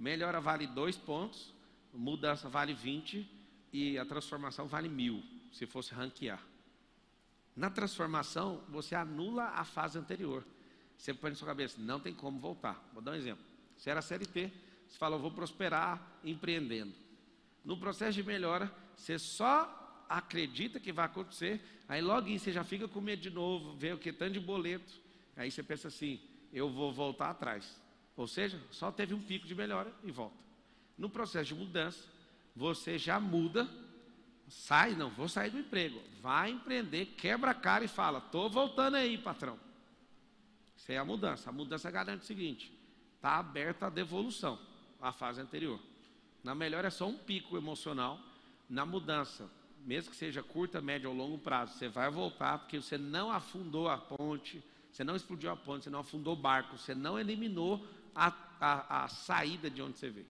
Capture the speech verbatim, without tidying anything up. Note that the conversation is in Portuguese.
Melhora vale dois pontos, mudança vale vinte e a transformação vale mil, se fosse ranquear. Na transformação, você anula a fase anterior. Você põe na sua cabeça, não tem como voltar. Vou dar um exemplo. Você era C L T, você falou, vou prosperar empreendendo. No processo de melhora, você só acredita que vai acontecer, aí logo em você já fica com medo de novo, vê o que tanto de boleto, aí você pensa assim, eu vou voltar atrás. Ou seja, só teve um pico de melhora e volta. No processo de mudança, você já muda, sai, não, vou sair do emprego, vai empreender, quebra a cara e fala, estou voltando aí, patrão. Isso é a mudança. A mudança garante o seguinte, está aberta a devolução, à fase anterior. Na melhora é só um pico emocional, na mudança, mesmo que seja curta, média ou longo prazo, você vai voltar porque você não afundou a ponte, você não explodiu a ponte, você não afundou o barco, você não eliminou a, a, a saída de onde você veio.